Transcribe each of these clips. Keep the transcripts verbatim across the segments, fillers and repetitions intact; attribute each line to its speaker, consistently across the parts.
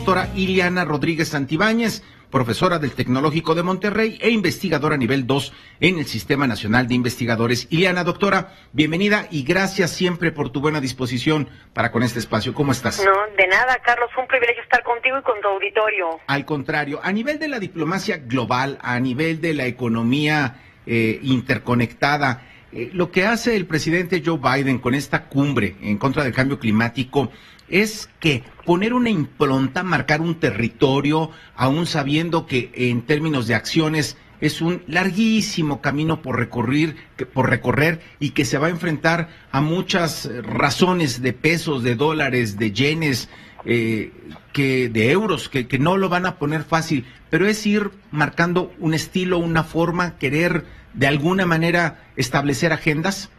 Speaker 1: doctora Ileana Rodríguez Santibáñez, profesora del Tecnológico de Monterrey e investigadora nivel dos en el Sistema Nacional de Investigadores. Ileana, doctora, bienvenida y gracias siempre por tu buena disposición para con este espacio. ¿Cómo estás?
Speaker 2: No, de nada, Carlos, un privilegio estar contigo y con tu auditorio.
Speaker 1: Al contrario, a nivel de la diplomacia global, a nivel de la economía eh, interconectada, eh, lo que hace el presidente Joe Biden con esta cumbre en contra del cambio climático es que poner una impronta, marcar un territorio, aún sabiendo que en términos de acciones es un larguísimo camino por recorrer, por recorrer y que se va a enfrentar a muchas razones de pesos, de dólares, de yenes, eh, que de euros, que, que no lo van a poner fácil, pero es ir marcando un estilo, una forma, querer de alguna manera establecer agendas.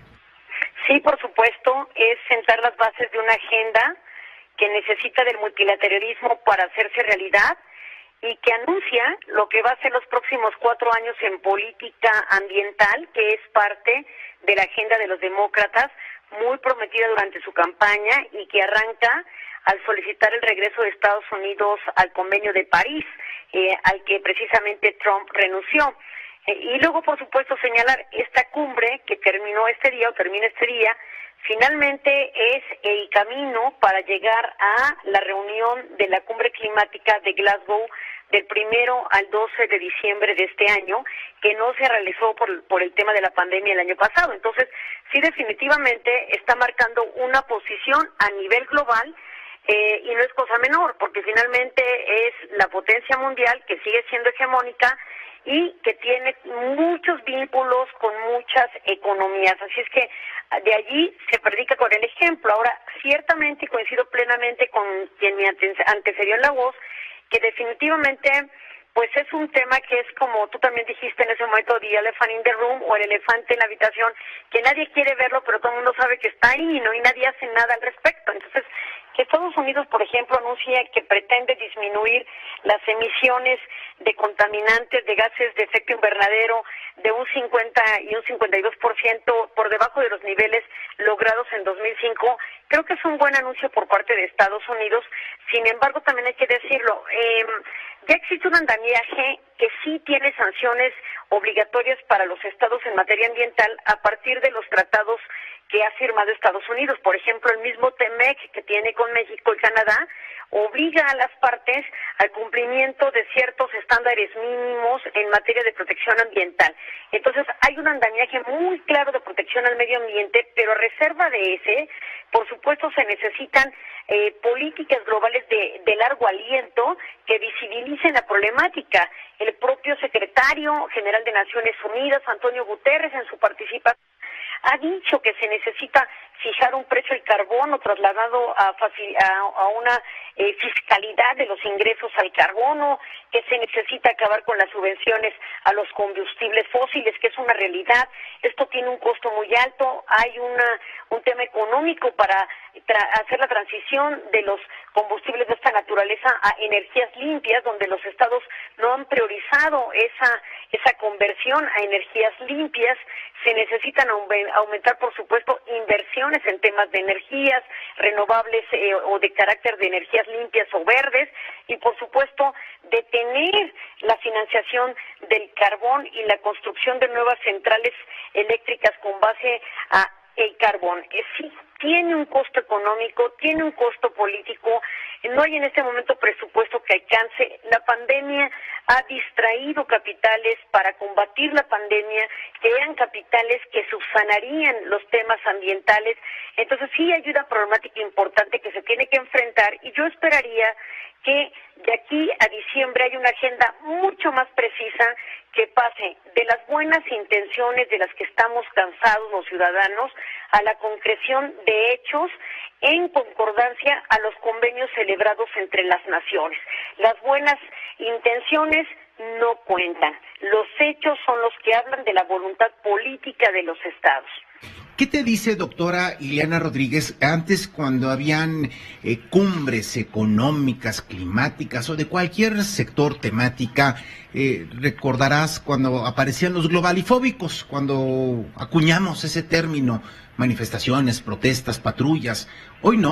Speaker 2: Sí, por supuesto, es sentar las bases de una agenda que necesita del multilateralismo para hacerse realidad y que anuncia lo que va a ser los próximos cuatro años en política ambiental, que es parte de la agenda de los demócratas, muy prometida durante su campaña y que arranca al solicitar el regreso de Estados Unidos al Convenio de París, eh, al que precisamente Trump renunció. Eh, y luego, por supuesto, señalar esta cumbre que terminó este día o termina este día, finalmente es el camino para llegar a la reunión de la cumbre climática de Glasgow del primero al doce de diciembre de este año, que no se realizó por, por el tema de la pandemia el año pasado. Entonces, sí, definitivamente está marcando una posición a nivel global, eh, y no es cosa menor, porque finalmente es la potencia mundial que sigue siendo hegemónica y que tiene muchos vínculos con muchas economías. Así es que de allí se predica con el ejemplo. Ahora, ciertamente, y coincido plenamente con quien me antecedió en la voz, que definitivamente pues es un tema que es, como tú también dijiste en ese momento, the elephant in the room, o el elefante en la habitación, que nadie quiere verlo, pero todo el mundo sabe que está ahí, ¿no? Y nadie hace nada al respecto. Entonces, que Estados Unidos, por ejemplo, anuncia que pretende disminuir las emisiones de contaminantes de gases de efecto invernadero de un cincuenta y un cincuenta y dos por ciento por debajo de los niveles logrados en dos mil cinco, creo que es un buen anuncio por parte de Estados Unidos. Sin embargo, también hay que decirlo, eh, ya existe un andamiaje que sí tiene sanciones obligatorias para los estados en materia ambiental a partir de los tratados que ha firmado Estados Unidos. Por ejemplo, el mismo TEMEC que tiene con México y Canadá obliga a las partes al cumplimiento de ciertos estándares mínimos en materia de protección ambiental. Entonces, hay un andamiaje muy claro de protección al medio ambiente, pero a reserva de ese, por supuesto, se necesitan eh, políticas globales de, de largo aliento que visibilicen la problemática. El propio secretario general de Naciones Unidas, Antonio Guterres, en su participación, ha dicho que se necesita fijar un precio del carbono trasladado a, a, a una eh, fiscalidad de los ingresos al carbono, que se necesita acabar con las subvenciones a los combustibles fósiles, que es una realidad. Esto tiene un costo muy alto. Hay una un tema económico para tra hacer la transición de los combustibles de esta naturaleza a energías limpias, donde los estados no han priorizado esa esa conversión a energías limpias. Se necesitan aumentar, por supuesto, inversiones en temas de energías renovables eh, o de carácter de energías limpias o verdes, y por supuesto detener la financiación del carbón y la construcción de nuevas centrales eléctricas con base a el carbón. Eh, sí, tiene un costo económico, tiene un costo político, no hay en este momento presupuesto que alcance. La pandemia ha distraído capitales para combatir la pandemia, que eran capitales que subsanarían los temas ambientales. Entonces sí hay una problemática importante que se tiene que enfrentar, y yo esperaría que de aquí a diciembre haya una agenda mucho más precisa que pase de las buenas intenciones de las que estamos cansados los ciudadanos a la concreción de hechos en concordancia a los convenios celebrados entre las naciones. Las buenas intenciones no cuentan. Los hechos son los que hablan de la voluntad política de los estados.
Speaker 1: ¿Qué te dice, doctora Ileana Rodríguez, antes cuando habían eh, cumbres económicas, climáticas o de cualquier sector temática? Eh, recordarás cuando aparecían los globalifóbicos, cuando acuñamos ese término, manifestaciones, protestas, patrullas. Hoy no.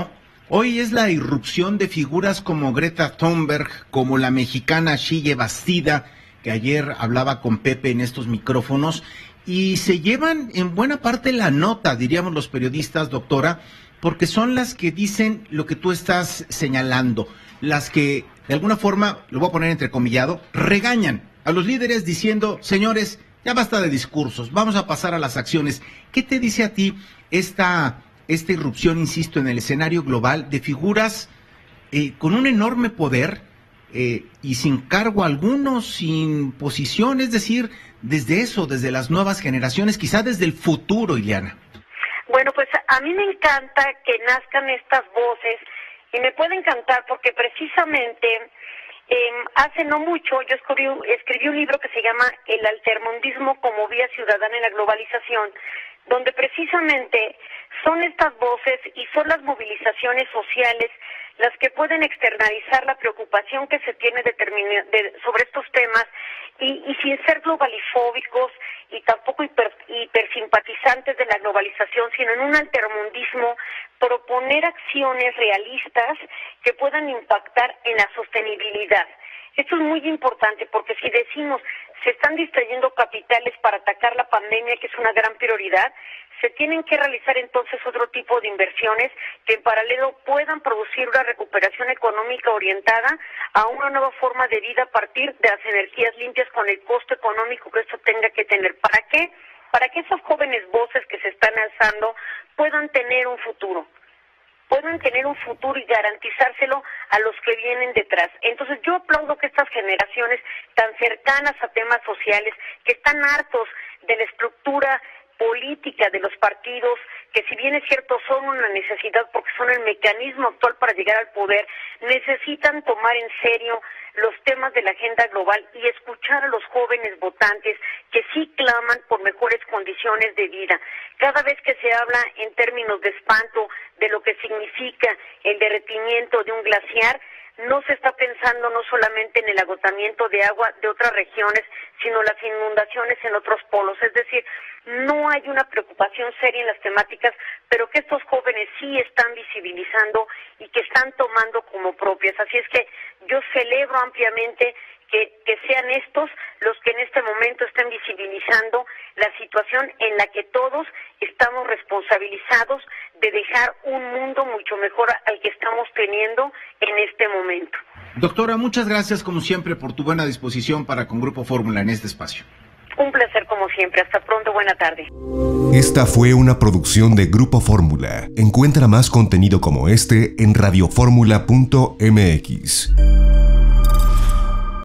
Speaker 1: Hoy es la irrupción de figuras como Greta Thunberg, como la mexicana Xiye Bastida, que ayer hablaba con Pepe en estos micrófonos, y se llevan en buena parte la nota, diríamos los periodistas, doctora, porque son las que dicen lo que tú estás señalando, las que de alguna forma, lo voy a poner entrecomillado, regañan a los líderes diciendo, señores, ya basta de discursos, vamos a pasar a las acciones. ¿Qué te dice a ti esta, esta irrupción, insisto, en el escenario global de figuras eh, con un enorme poder eh, y sin cargo alguno, sin posición, es decir, desde eso, desde las nuevas generaciones, quizá desde el futuro, Ileana?
Speaker 2: Bueno, pues a mí me encanta que nazcan estas voces y me puede encantar porque precisamente eh, hace no mucho yo escribí, escribí un libro que se llama El altermundismo como vía ciudadana en la globalización, donde precisamente son estas voces y son las movilizaciones sociales las que pueden externalizar la preocupación que se tiene de, de, sobre estos temas y, y sin ser globalifóbicos y tampoco hiper, hipersimpatizantes de la globalización, sino en un altermundismo, proponer acciones realistas que puedan impactar en la sostenibilidad. Esto es muy importante porque si decimos se están distrayendo capitales para atacar la pandemia, que es una gran prioridad, se tienen que realizar entonces otro tipo de inversiones que en paralelo puedan producir una recuperación económica orientada a una nueva forma de vida a partir de las energías limpias con el costo económico que esto tenga que tener. ¿Para qué? Para que esas jóvenes voces que se están alzando puedan tener un futuro. puedan tener un futuro y garantizárselo a los que vienen detrás. Entonces yo aplaudo que estas generaciones tan cercanas a temas sociales, que están hartos de la estructura política de los partidos, que si bien es cierto son una necesidad porque son el mecanismo actual para llegar al poder, necesitan tomar en serio los temas de la agenda global y escuchar a los jóvenes votantes que sí claman por mejores condiciones de vida. Cada vez que se habla en términos de espanto de lo que significa el derretimiento de un glaciar, no se está pensando no solamente en el agotamiento de agua de otras regiones, sino las inundaciones en otros polos. Es decir, no hay una preocupación seria en las temáticas, pero que estos jóvenes sí están visibilizando y que están tomando como propias. Así es que yo celebro ampliamente que, que sean estos los que en este momento estén visibilizando la situación en la que todos estamos responsabilizados de dejar un mundo mucho mejor al que estamos teniendo en este momento.
Speaker 1: Doctora, muchas gracias como siempre por tu buena disposición para con Grupo Fórmula en este espacio.
Speaker 2: Un placer como siempre. Hasta pronto. Buena tarde.
Speaker 3: Esta fue una producción de Grupo Fórmula. Encuentra más contenido como este en radio fórmula punto m x.